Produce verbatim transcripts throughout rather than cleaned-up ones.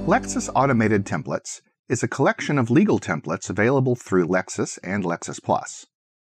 Lexis Automated Templates is a collection of legal templates available through Lexis and Lexis Plus.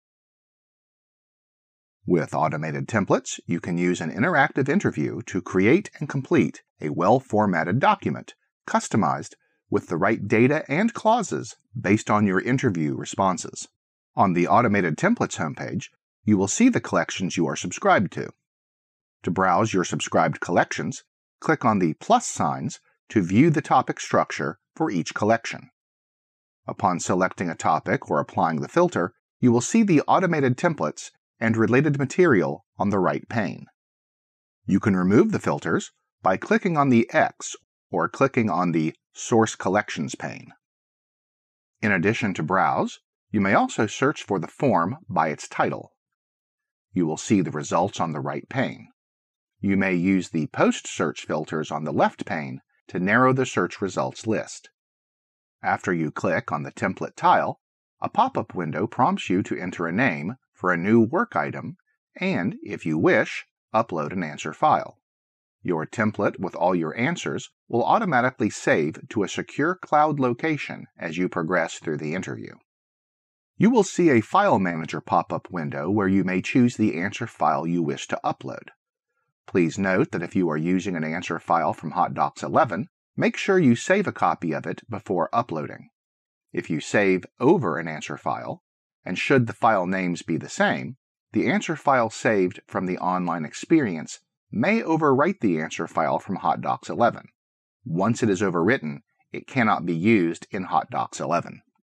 With automated templates, you can use an interactive interview to create and complete a well-formatted document, customized with the right data and clauses based on your interview responses. On the Automated Templates homepage, you will see the collections you are subscribed to. To browse your subscribed collections, click on the plus signs to view the topic structure for each collection. Upon selecting a topic or applying the filter, you will see the automated templates and related material on the right pane. You can remove the filters by clicking on the X or clicking on the Source Collections pane. In addition to browse, you may also search for the form by its title. You will see the results on the right pane. You may use the post-search filters on the left pane to narrow the search results list. After you click on the template tile, a pop-up window prompts you to enter a name for a new work item and, if you wish, upload an answer file. Your template with all your answers will automatically save to a secure cloud location as you progress through the interview. You will see a File Manager pop-up window where you may choose the answer file you wish to upload. Please note that if you are using an answer file from Hot Docs eleven, make sure you save a copy of it before uploading. If you save over an answer file, and should the file names be the same, the answer file saved from the online experience may overwrite the answer file from Hot Docs eleven. Once it is overwritten, it cannot be used in Hot Docs eleven.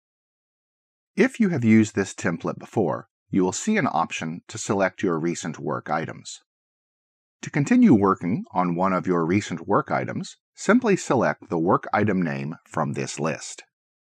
If you have used this template before, you will see an option to select your recent work items. To continue working on one of your recent work items, simply select the work item name from this list.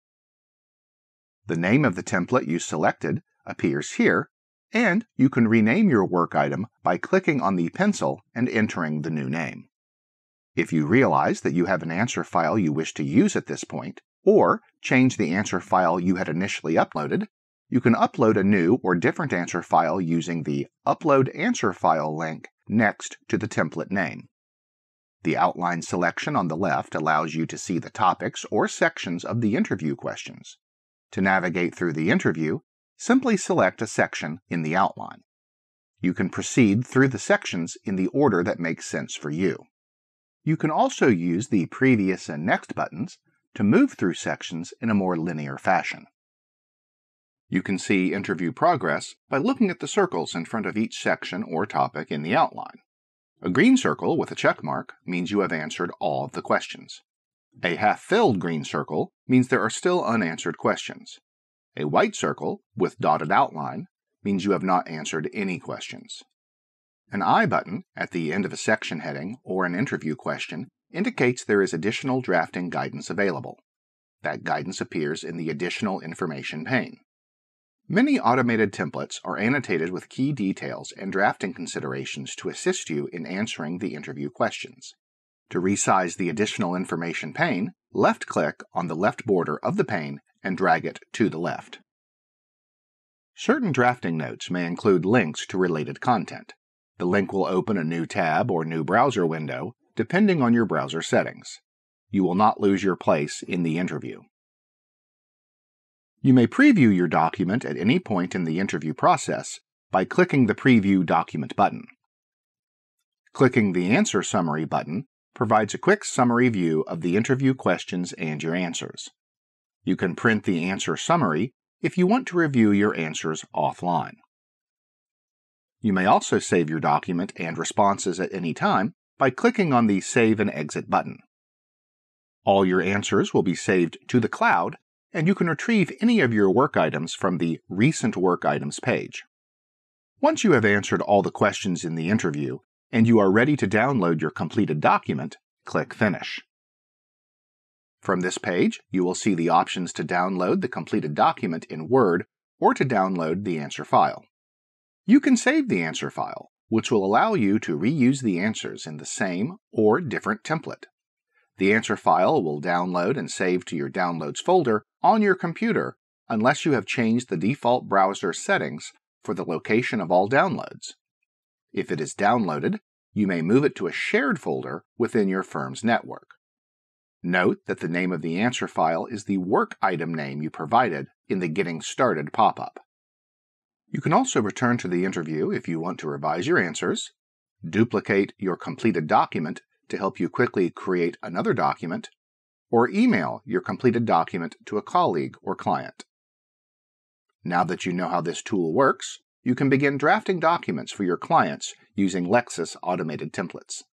The name of the template you selected appears here, and you can rename your work item by clicking on the pencil and entering the new name. If you realize that you have an answer file you wish to use at this point, or change the answer file you had initially uploaded, you can upload a new or different answer file using the Upload Answer File link next to the template name. The outline selection on the left allows you to see the topics or sections of the interview questions. To navigate through the interview, simply select a section in the outline. You can proceed through the sections in the order that makes sense for you. You can also use the Previous and Next buttons to move through sections in a more linear fashion. You can see interview progress by looking at the circles in front of each section or topic in the outline. A green circle with a check mark means you have answered all of the questions. A half-filled green circle means there are still unanswered questions. A white circle with dotted outline means you have not answered any questions. An I button at the end of a section heading or an interview question indicates there is additional drafting guidance available. That guidance appears in the Additional Information pane. Many automated templates are annotated with key details and drafting considerations to assist you in answering the interview questions. To resize the Additional Information pane, left-click on the left border of the pane and drag it to the left. Certain drafting notes may include links to related content. The link will open a new tab or new browser window, depending on your browser settings. You will not lose your place in the interview. You may preview your document at any point in the interview process by clicking the Preview Document button. Clicking the Answer Summary button provides a quick summary view of the interview questions and your answers. You can print the answer summary if you want to review your answers offline. You may also save your document and responses at any time by clicking on the Save and Exit button. All your answers will be saved to the cloud, and you can retrieve any of your work items from the Recent Work Items page. Once you have answered all the questions in the interview, and you are ready to download your completed document, click Finish. From this page, you will see the options to download the completed document in Word or to download the answer file. You can save the answer file, which will allow you to reuse the answers in the same or different template. The answer file will download and save to your Downloads folder on your computer unless you have changed the default browser settings for the location of all downloads. If it is downloaded, you may move it to a shared folder within your firm's network. Note that the name of the answer file is the work item name you provided in the Getting Started pop-up. You can also return to the interview if you want to revise your answers, duplicate your completed document to help you quickly create another document, or email your completed document to a colleague or client. Now that you know how this tool works, you can begin drafting documents for your clients using Lexis automated templates.